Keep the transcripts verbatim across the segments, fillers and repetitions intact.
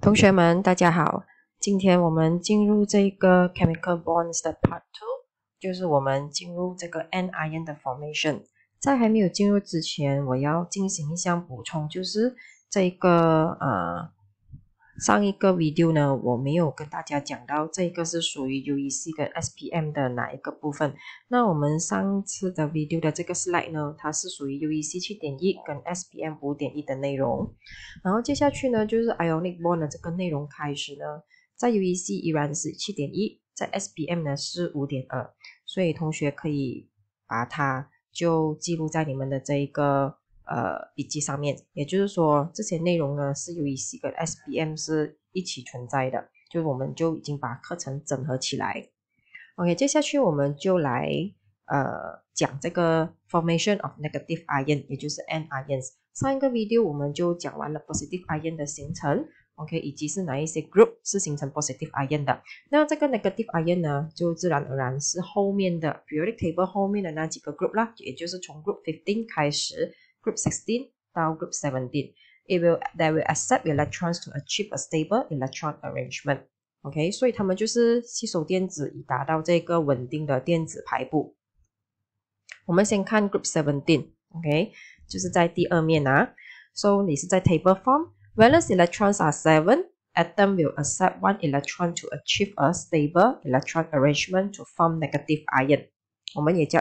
同学们，大家好。今天我们进入这个 chemical bonds 的 part two， 就是我们进入这个 anion 的 formation。在还没有进入之前，我要进行一项补充，就是这个呃上一个 video 呢，我没有跟大家讲到这个是属于 U E C 跟 S P M 的哪一个部分。那我们上次的 video 的这个 slide 呢，它是属于 U E C 七点一 跟 S P M 五点一 的内容。然后接下去呢，就是 ionic bond 的这个内容开始呢，在 U E C 依然是 七点一， 在 S P M 呢是 五点二， 所以同学可以把它就记录在你们的这一个呃笔记上面。也就是说，这些内容呢是 U E C 跟 S P M 是一起存在的，就我们就已经把课程整合起来。OK， 接下去我们就来呃讲这个 formation of negative ion， 也就是 anions。上一个 video 我们就讲完了 positive ion 的形成 ，OK， 以及是哪一些 group 是形成 positive ion 的。那这个 negative ion 呢，就自然而然是后面的 periodic table 后面的那几个 group 啦，也就是从 group fifteen 开始 ，group sixteen 到 group seventeen。It will they will accept electrons to achieve a stable electron arrangement。OK， 所以他们就是吸收电子以达到这个稳定的电子排布。我们先看 group seventeen，OK， 就是在第二面啊。So 你是在 table form， valence electrons are seven, atom will accept one electron to achieve a stable electron arrangement to form negative ion， 我们也叫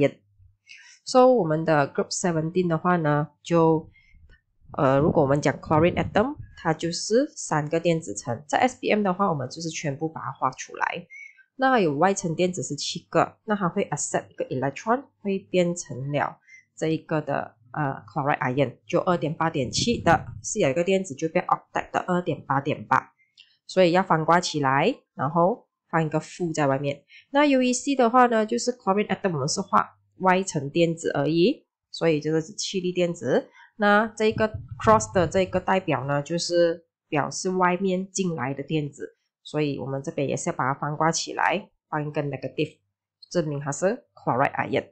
anion。So 我们的 group seventeen 的话呢，就呃，如果我们讲 chlorine atom， 它就是三个电子层。在 S P M 的话，我们就是全部把它画出来。那还有外层电子是七个，那它会 accept 一个 electron， 会变成了这一个的呃 chloride ion， 就 二点八点七 的，是有一个电子就变 octet 的 二点八点八， 所以要翻挂起来，然后放一个负在外面。那 U E C 的话呢，就是 chlorine atom 我们是画外层电子而已，所以这个是气力电子。那这个 cross 的这个代表呢，就是表示外面进来的电子，所以我们这边也是要把它翻挂起来，放一个 negative， 证明它是 chloride ion。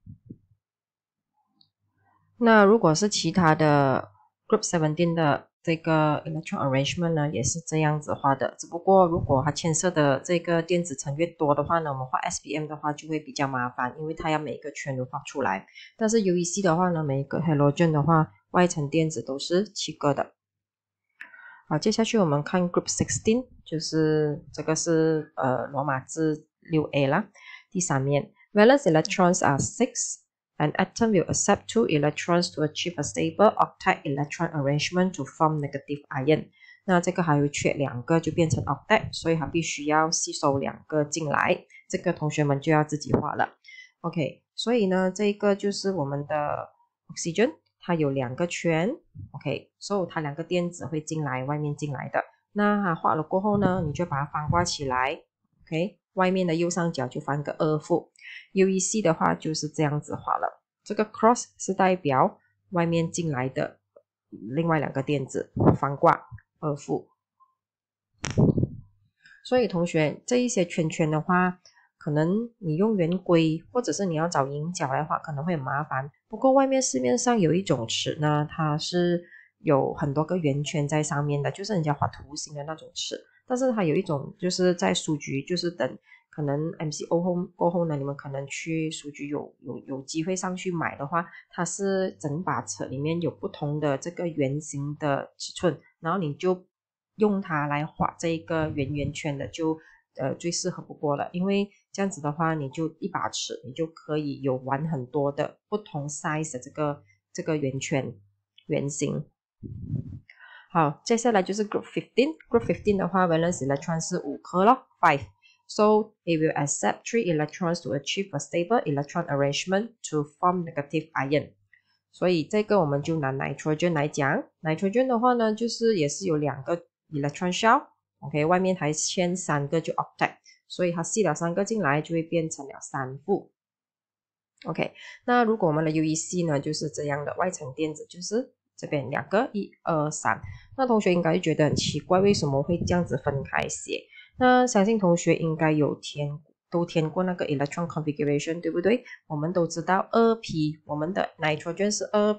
那如果是其他的 group seventeen 的这个 electron arrangement 呢，也是这样子画的，只不过如果它牵涉的这个电子层越多的话呢，我们画 S P M 的话就会比较麻烦，因为它要每个圈都画出来。但是 U E C 的话呢，每一个 halogen 的话，外层电子都是七个的。好，接下去我们看 group sixteen， 就是这个是呃罗马字 六 A 啦，第三面 valence electrons are six。An atom will accept two electrons to achieve a stable octet electron arrangement to form negative ion。那这个还会缺两个就变成 octet， 所以它必须要吸收两个进来。这个同学们就要自己画了。OK， 所以呢，这个就是我们的 oxygen， 它有两个圈。OK， 所以它两个电子会进来，外面进来的。那它画了过后呢，你就把它翻挂起来。OK， 外面的右上角就放个二负。U E C 的话就是这样子画了，这个 cross 是代表外面进来的另外两个电子，翻挂二负。所以同学，这一些圈圈的话，可能你用圆规或者是你要找引角来画可能会很麻烦。不过外面市面上有一种尺呢，它是有很多个圆圈在上面的，就是人家画图形的那种尺。但是它有一种就是在书局，就是等可能 M C O 后过后呢，你们可能去书局有有有机会上去买的话，它是整把尺里面有不同的这个圆形的尺寸，然后你就用它来画这一个圆圆圈的，就呃最适合不过了。因为这样子的话，你就一把尺，你就可以有玩很多的不同 size 的这个这个圆圈圆形。好，接下来就是 group fifteen。group fifteen 的话 valence electron 是五颗咯 five。 So it will accept three electrons to achieve a stable electron arrangement to form negative ion。 所以这个我们就拿 nitrogen 来讲。 nitrogen 的话呢，就是也是有两个 electron shell， OK， 外面还欠三个就 octet， 所以它吸了三个进来就会变成了三负。OK， 那如果我们的 U E C 呢，就是这样的，外层电子就是这边两个一二三。那同学应该觉得很奇怪，为什么会这样子分开写？那相信同学应该有填都填过那个 electron configuration， 对不对？我们都知道 二 P， 我们的 nitrogen 是 二 P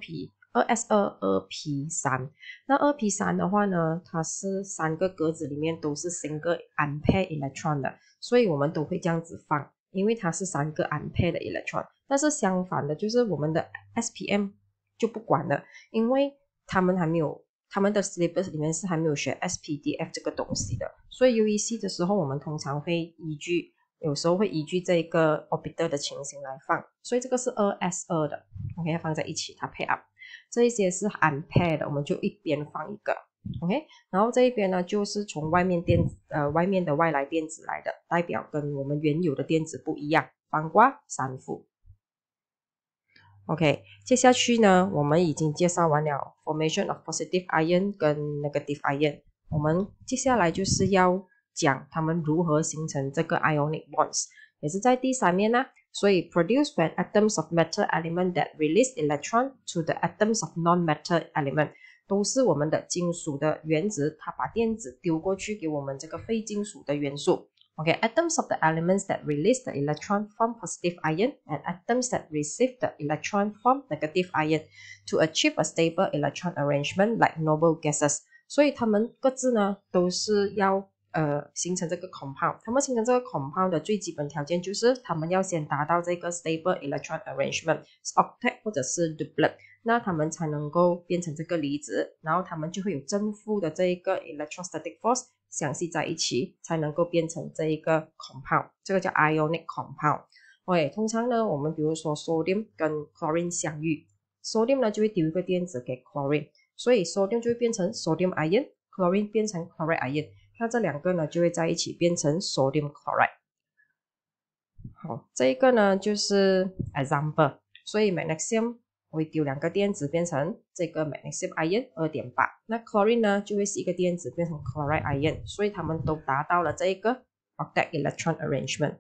二 S 二、二 P 三。那二 P 三的话呢，它是三个格子里面都是 single unpaired electron 的，所以我们都会这样子放，因为它是三个 unpaired 的 electron。但是相反的，就是我们的 S P M 就不管了，因为他们还没有，他们的 syllabus 里面是还没有学 S P D F 这个东西的，所以 U E C 的时候，我们通常会依据，有时候会依据这个 orbital 的情形来放，所以这个是 二 S 二 的 ，OK， 放在一起，它 pair up。这一些是 unpaired 的，我们就一边放一个 ，OK， 然后这一边呢就是从外面电子呃外面的外来电子来的，代表跟我们原有的电子不一样，方卦三副。OK， 接下去呢，我们已经介绍完了 formation of positive ion 跟 negative ion， 我们接下来就是要讲它们如何形成这个 ionic bonds， 也是在第三面呢。所以 produce when atoms of metal element that release electron to the atoms of non-metal element， 都是我们的金属的原子，它把电子丢过去给我们这个非金属的元素。Okay, atoms of the elements that release the electron form positive ion and atoms that receive the electron form negative ion to achieve a stable electron arrangement like noble gases. 所以它们各自呢都是要呃形成这个 compound。它们形成这个 compound 的最基本条件就是它们要先达到这个 stable electron arrangement octet 或者是 doublet， 那它们才能够变成这个离子，然后它们就会有正负的这一个 electrostatic force。相系在一起才能够变成这一个 compound， 这个叫 ionic compound。OK， 通常呢，我们比如说 sodium 跟 chlorine 相遇 ，sodium 呢就会丢一个电子给 chlorine， 所以 sodium 就会变成 sodium ion，chlorine 变成 chloride ion， 那这两个呢就会在一起变成 sodium chloride。好，这一个呢就是 example， 所以 magnesium会丢两个电子变成这个 magnesium ion 二点八， 那 chlorine 呢就会是一个电子变成 chloride ion， 所以它们都达到了这一个 octet electron arrangement。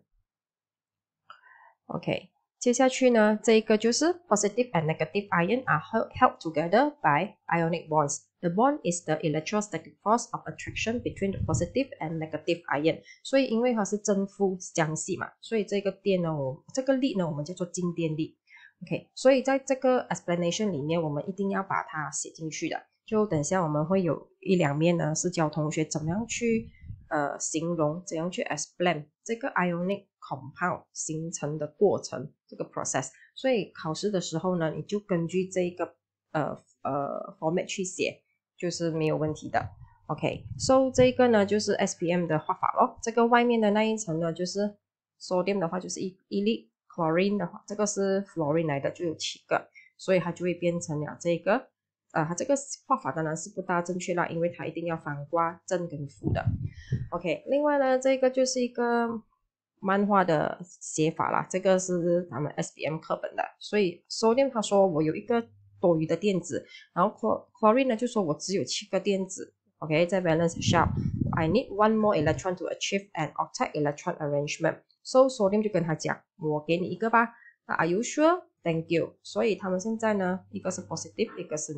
OK， 接下去呢这一个就是 positive and negative ion are held together by ionic bonds. The bond is the electrostatic force of attraction between the positive and negative ion。 所以因为它是正负相系嘛，所以这个电呢，我这个力呢我们叫做静电力。OK， 所以在这个 explanation 里面，我们一定要把它写进去的。就等下我们会有一两面呢，是教同学怎么样去呃形容，怎样去 explain 这个 ionic compound 形成的过程，这个 process。所以考试的时候呢，你就根据这个呃呃 format 去写，就是没有问题的。OK，so 这个呢就是 S P M 的画法咯。这个外面的那一层呢，就是 sodium 的话就是一一粒。chlorine 的话，这个是 fluorine 来的，就有七个，所以它就会变成了这个，呃，它这个画法当然是不大正确啦，因为它一定要反卦正跟负的。OK， 另外呢，这个就是一个漫画的写法啦，这个是咱们 S P M 课本的，所以 sodium 他说我有一个多余的电子，然后 chlorine 呢就说我只有七个电子。OK， 在 balance shell I need one more electron to achieve an octet electron arrangement。So sodium 就跟他讲，我给你一个吧。那 Are you sure? Thank you。所以他们现在呢，一个是 positive， 一个是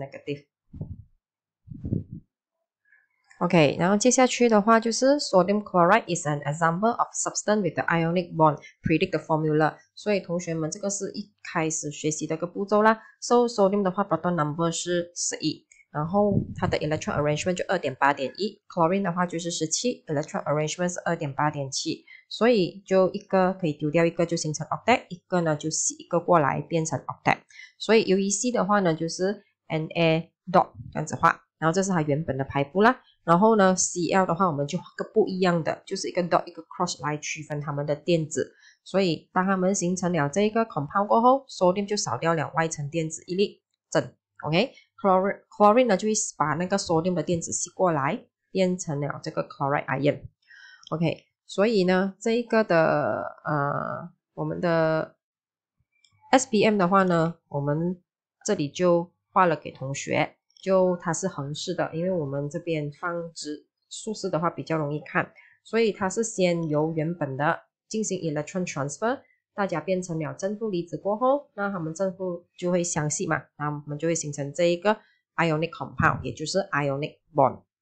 negative。OK， 然后接下去的话就是 sodium chloride is an example of substance with the ionic bond. Predict the formula。所以同学们这个是一开始学习的一个步骤啦。So sodium 的话 proton number 是十一。然后它的 electron arrangement 就 二点八点一， chlorine 的话就是十七， electron arrangement 是 二点八点七， 所以就一个可以丢掉一个就形成 octet， 一个呢就洗一个过来变成 octet。 所以 U E C 的话呢就是 Na dot 这样子画，然后这是它原本的排布啦。然后呢 C L 的话我们就画个不一样的，就是一个 dot 一个 cross 来区分它们的电子。所以当它们形成了这个 compound 过后， sodium 就少掉了外层电子一粒正 OK。Chlorine, chlorine 呢就会把那个 sodium 的电子吸过来，变成了这个 chloride ion。OK， 所以呢，这一个的呃，我们的 S P M 的话呢，我们这里就画了给同学，就它是横式的，因为我们这边放直竖式的话比较容易看，所以它是先由原本的进行 electron transfer。大家变成了正负离子过后，那它们正负就会相系嘛，那我们就会形成这一个 ionic compound， 也就是 ionic bond。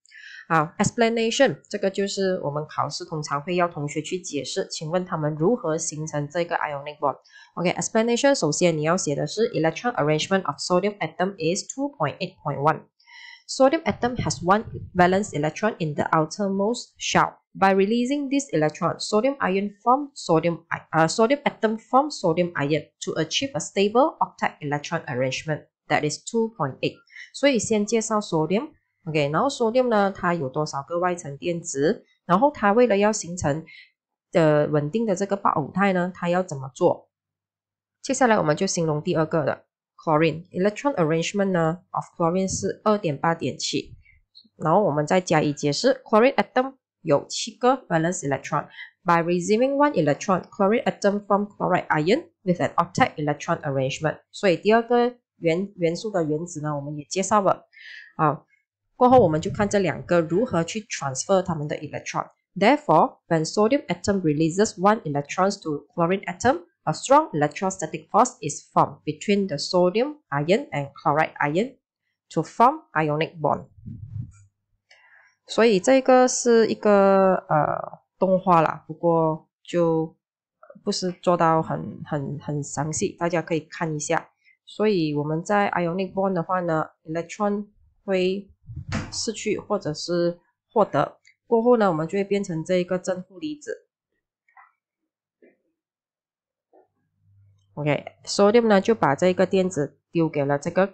好 ，explanation 这个就是我们考试通常会要同学去解释，请问他们如何形成这个 ionic bond。OK，explanation、okay, 首先你要写的是 electron arrangement of sodium atom is two point eight point one. Sodium atom has one valence electron in the outermost shell. By releasing this electron, sodium ion form sodium uh, sodium atom form sodium ion to achieve a stable octet electron arrangement that is two point eight. 所以先介绍 sodium。OK， 然后 sodium 呢，它有多少个外层电子？然后它为了要形成的稳定的这个八五态呢，它要怎么做？接下来我们就形容第二个的 chlorine electron arrangement 呢 of chlorine 是 二点八点七， 然后我们再加以解释 chlorine atom 有七个 valence electron. By receiving one electron, chlorine atom form chloride ion with an octet electron arrangement. 所以第二个元元素的原子呢，我们也介绍了。好，过后我们就看这两个如何去 transfer 它们的 electron. Therefore, when sodium atom releases one electron to chlorine atom, a strong electrostatic force is formed between the sodium ion and chloride ion to form ionic bond. 所以这个是一个呃动画啦，不过就不是做到很很很详细，大家可以看一下。所以我们在 ionic bond 的话呢 ，electron 会失去或者是获得，过后呢，我们就会变成这一个正负离子。OK，sodium、okay, 呢就把这个电子丢给了这个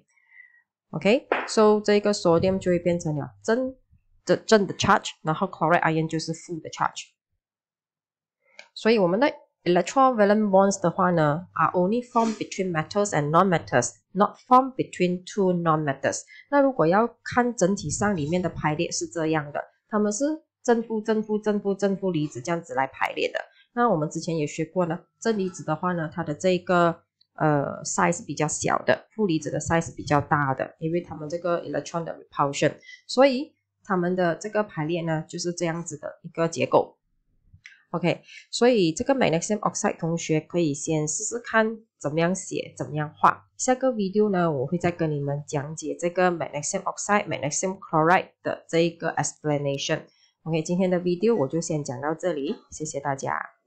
chlorine。OK，so、okay, 这个 sodium 就会变成了正的正的 charge， 然后 chloride ion 就是负的 charge。所以我们的 electron-valent bonds 的话呢 are only formed between metals and non-metals, not formed between two non-metals. 那如果要看整体上里面的排列是这样的，它们是正负正负正负正负离子这样子来排列的。那我们之前也学过呢，正离子的话呢，它的这个呃 size 比较小的，负离子的 size 比较大的，因为它们这个 electron 的 repulsion， 所以它们的这个排列呢就是这样子的一个结构。OK， 所以这个 magnesium oxide 同学可以先试试看怎么样写，怎么样画。下个 video 呢，我会再跟你们讲解这个 magnesium oxide、magnesium chloride 的这一个 explanation。OK， 今天的 video 我就先讲到这里，谢谢大家。